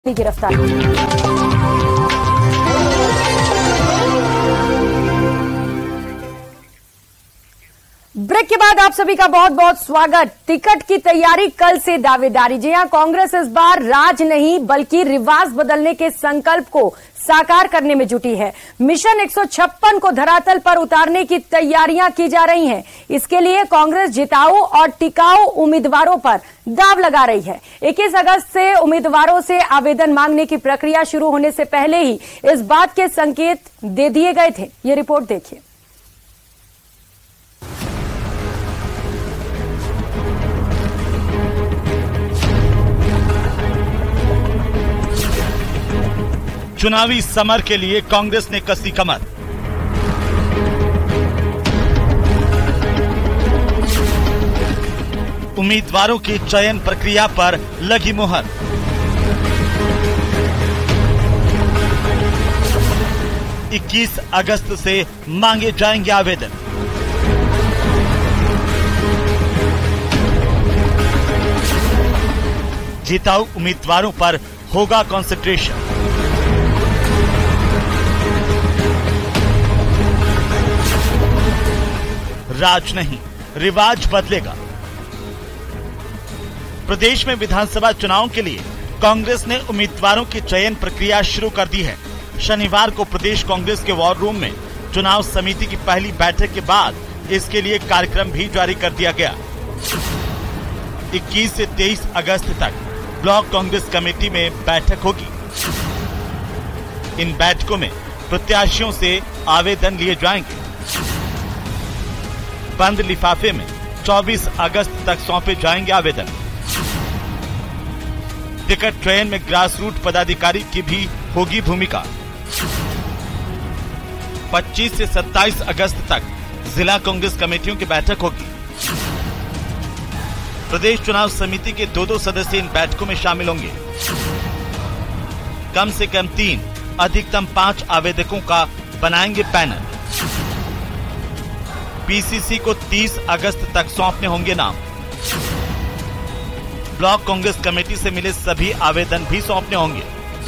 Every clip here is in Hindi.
गिरफ्तार। ब्रेक के बाद आप सभी का बहुत बहुत स्वागत। टिकट की तैयारी कल से दावेदारी। जी हां, कांग्रेस इस बार राज नहीं बल्कि रिवाज बदलने के संकल्प को साकार करने में जुटी है। मिशन 156 को धरातल पर उतारने की तैयारियां की जा रही हैं। इसके लिए कांग्रेस जिताऊ और टिकाऊ उम्मीदवारों पर दाव लगा रही है। 21 अगस्त से उम्मीदवारों से आवेदन मांगने की प्रक्रिया शुरू होने से पहले ही इस बात के संकेत दे दिए गए थे। ये रिपोर्ट देखिए। चुनावी समर के लिए कांग्रेस ने कसी कमर। उम्मीदवारों की चयन प्रक्रिया पर लगी मुहर। इक्कीस अगस्त से मांगे जाएंगे आवेदन। जिताऊ उम्मीदवारों पर होगा कंसंट्रेशन। राज नहीं, रिवाज बदलेगा। प्रदेश में विधानसभा चुनाव के लिए कांग्रेस ने उम्मीदवारों की चयन प्रक्रिया शुरू कर दी है। शनिवार को प्रदेश कांग्रेस के वॉर रूम में चुनाव समिति की पहली बैठक के बाद इसके लिए कार्यक्रम भी जारी कर दिया गया। 21 से 23 अगस्त तक ब्लॉक कांग्रेस कमेटी में बैठक होगी। इन बैठकों में प्रत्याशियों से आवेदन लिए जाएंगे। बंद लिफाफे में 24 अगस्त तक सौंपे जाएंगे आवेदन। टिकट ट्रेन में ग्रास रूट पदाधिकारी की भी होगी भूमिका। 25 से 27 अगस्त तक जिला कांग्रेस कमेटियों की बैठक होगी। प्रदेश चुनाव समिति के 2-2 सदस्य इन बैठकों में शामिल होंगे। कम से कम 3, अधिकतम 5 आवेदकों का बनाएंगे पैनल। पीसीसी को 30 अगस्त तक सौंपने होंगे नाम। ब्लॉक कांग्रेस कमेटी से मिले सभी आवेदन भी सौंपने होंगे।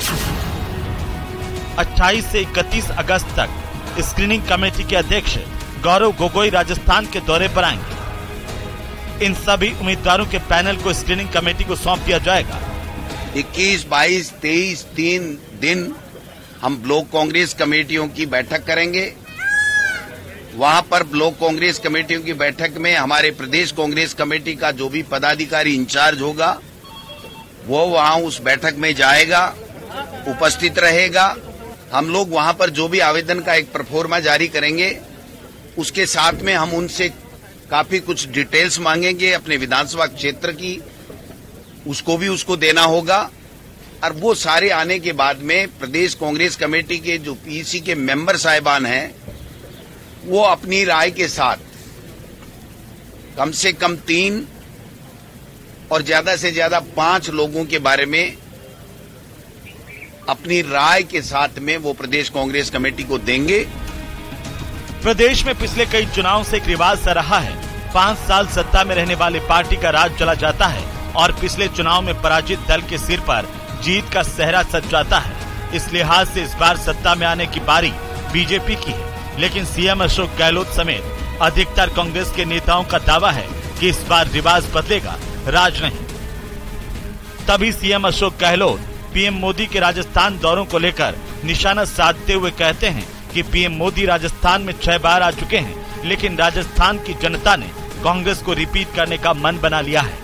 28 से 31 अगस्त तक स्क्रीनिंग कमेटी के अध्यक्ष गौरव गोगोई राजस्थान के दौरे पर आएंगे। इन सभी उम्मीदवारों के पैनल को स्क्रीनिंग कमेटी को सौंप दिया जाएगा। 21, 22, 23 3 दिन हम ब्लॉक कांग्रेस कमेटियों की बैठक करेंगे। वहां पर ब्लॉक कांग्रेस कमेटियों की बैठक में हमारे प्रदेश कांग्रेस कमेटी का जो भी पदाधिकारी इंचार्ज होगा वो वहां उस बैठक में जाएगा, उपस्थित रहेगा। हम लोग वहां पर जो भी आवेदन का एक प्रोफार्मा जारी करेंगे उसके साथ में हम उनसे काफी कुछ डिटेल्स मांगेंगे अपने विधानसभा क्षेत्र की, उसको देना होगा। और वो सारे आने के बाद में प्रदेश कांग्रेस कमेटी के जो पीसी के मेंबर साहिबान हैं वो अपनी राय के साथ कम से कम 3 और ज्यादा से ज्यादा 5 लोगों के बारे में अपनी राय के साथ में वो प्रदेश कांग्रेस कमेटी को देंगे। प्रदेश में पिछले कई चुनाव से एक रिवाज सा रहा है। 5 साल सत्ता में रहने वाले पार्टी का राज चला जाता है और पिछले चुनाव में पराजित दल के सिर पर जीत का सेहरा सज जाता है। इस लिहाज से इस बार सत्ता में आने की बारी बीजेपी की है, लेकिन सीएम अशोक गहलोत समेत अधिकतर कांग्रेस के नेताओं का दावा है कि इस बार रिवाज बदलेगा, राज नहीं। तभी सीएम अशोक गहलोत पीएम मोदी के राजस्थान दौरों को लेकर निशाना साधते हुए कहते हैं कि पीएम मोदी राजस्थान में 6 बार आ चुके हैं, लेकिन राजस्थान की जनता ने कांग्रेस को रिपीट करने का मन बना लिया है।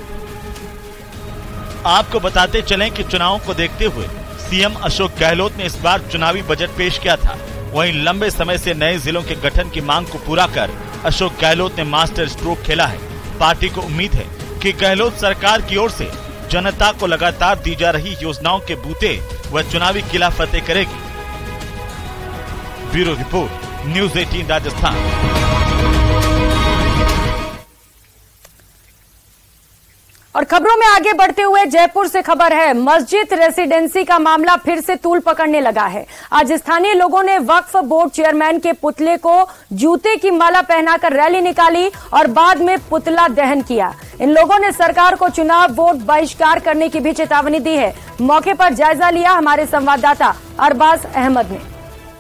आपको बताते चलें कि चुनाव को देखते हुए सीएम अशोक गहलोत ने इस बार चुनावी बजट पेश किया था। वहीं लंबे समय से नए जिलों के गठन की मांग को पूरा कर अशोक गहलोत ने मास्टर स्ट्रोक खेला है। पार्टी को उम्मीद है कि गहलोत सरकार की ओर से जनता को लगातार दी जा रही योजनाओं के बूते व चुनावी किला फतेह करेगी। Bureau report, news 18 Rajasthan. और खबरों में आगे बढ़ते हुए जयपुर से खबर है, मस्जिद रेसिडेंसी का मामला फिर से तूल पकड़ने लगा है। आज स्थानीय लोगों ने वक्फ बोर्ड चेयरमैन के पुतले को जूते की माला पहनाकर रैली निकाली और बाद में पुतला दहन किया। इन लोगों ने सरकार को चुनाव वोट बहिष्कार करने की भी चेतावनी दी है। मौके पर जायजा लिया हमारे संवाददाता अरबाज अहमद ने।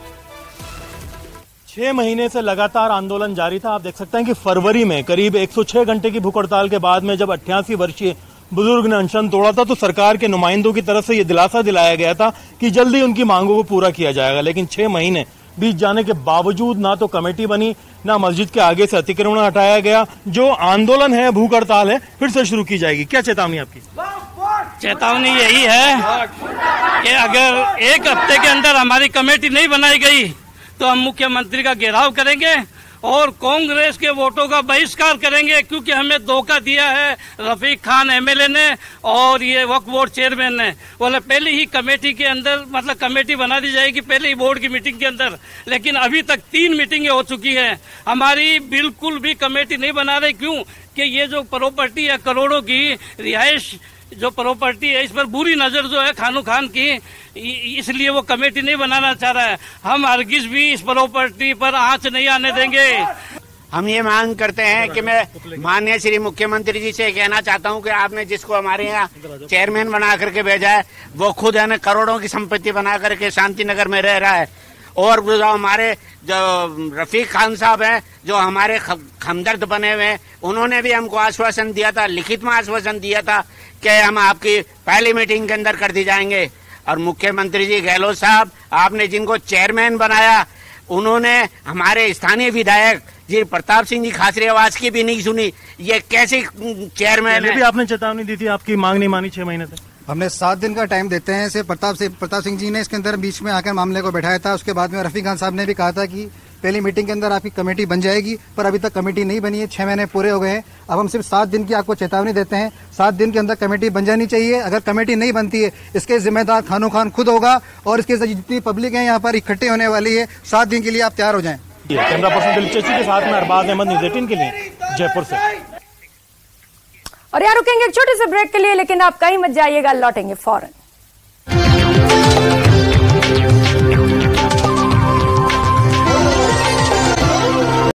6 महीने से लगातार आंदोलन जारी था। आप देख सकते हैं कि फरवरी में करीब 106 घंटे की भूख हड़ताल के बाद में जब 88 वर्षीय बुजुर्ग ने अनशन तोड़ा था तो सरकार के नुमाइंदों की तरफ से ये दिलासा दिलाया गया था कि जल्दी उनकी मांगों को पूरा किया जाएगा। लेकिन 6 महीने बीत जाने के बावजूद ना तो कमेटी बनी, ना मस्जिद के आगे से अतिक्रमण हटाया गया। जो आंदोलन है, भूख हड़ताल है, फिर से शुरू की जाएगी। क्या चेतावनी आपकी? चेतावनी यही है कि अगर एक हफ्ते के अंदर हमारी कमेटी नहीं बनाई गई तो हम मुख्यमंत्री का घेराव करेंगे और कांग्रेस के वोटों का बहिष्कार करेंगे, क्योंकि हमें धोखा दिया है रफीक खान एमएलए ने और ये वक्फ बोर्ड चेयरमैन ने। बोले पहले ही कमेटी के अंदर मतलब कमेटी बना दी जाएगी पहले ही बोर्ड की मीटिंग के अंदर, लेकिन अभी तक 3 मीटिंगें हो चुकी हैं, हमारी बिल्कुल भी कमेटी नहीं बना रही। क्यों कि ये जो प्रॉपर्टी है करोड़ों की रिहाइश जो प्रॉपर्टी है इस पर बुरी नजर जो है खानू खान की, इसलिए वो कमेटी नहीं बनाना चाह रहा है। हम हरगिज भी इस प्रॉपर्टी पर आंच नहीं आने देंगे। हम ये मांग करते हैं कि मैं माननीय श्री मुख्यमंत्री जी से कहना चाहता हूं कि आपने जिसको हमारे यहाँ चेयरमैन बना करके भेजा है वो खुद है ना करोड़ों की संपत्ति बना करके शांति नगर में रह रहा है, और जो हमारे जो रफीक खान साहब हैं जो हमारे हमदर्द बने हुए हैं, उन्होंने भी हमको आश्वासन दिया था, लिखित में आश्वासन दिया था कि हम आपकी पहली मीटिंग के अंदर कर दी जाएंगे। और मुख्यमंत्री जी गहलोत साहब, आपने जिनको चेयरमैन बनाया उन्होंने हमारे स्थानीय विधायक जी प्रताप सिंह जी खासरी आवाज की भी नहीं सुनी। ये कैसे चेयरमैन है? भी आपने चेतावनी दी थी, आपकी मांग नहीं मानी 6 महीने से। हमने 7 दिन का टाइम देते हैं इसे। प्रताप सिंह जी ने इसके अंदर बीच में आकर मामले को बैठाया था। उसके बाद में रफीक खान साहब ने भी कहा था कि पहली मीटिंग के अंदर आपकी कमेटी बन जाएगी, पर अभी तक कमेटी नहीं बनी है। 6 महीने पूरे हो गए हैं। अब हम सिर्फ 7 दिन की आपको चेतावनी देते हैं। 7 दिन के अंदर कमेटी बन जानी चाहिए। अगर कमेटी नहीं बनती है इसके जिम्मेदार खानू खान खुद होगा और इसके जितनी पब्लिक है यहाँ पर इकट्ठे होने वाली है। 7 दिन के लिए आप तैयार हो जाएं। कैमरा पर्सन दिलचस्पी के साथ में अरबाज अहमद, न्यूज़ 18 के लिए जयपुर से। और यहाँ रुकेंगे एक छोटे से ब्रेक के लिए, लेकिन आप कहीं मत जाइएगा, लौटेंगे फौरन।